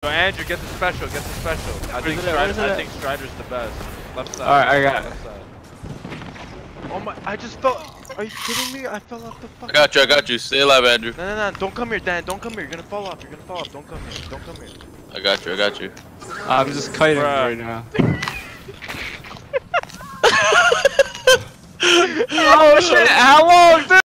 So Andrew, get the special, get the special. I think Strider's the best. Left side. Alright, I got it. Left side. Oh my, I just fell. Are you kidding me? I fell off the fucking. I got you. Stay alive, Andrew. No. Don't come here, Dan. Don't come here. You're gonna fall off. Don't come here. Don't come here. I got you. I'm just kiting right now. Oh shit, how long, dude?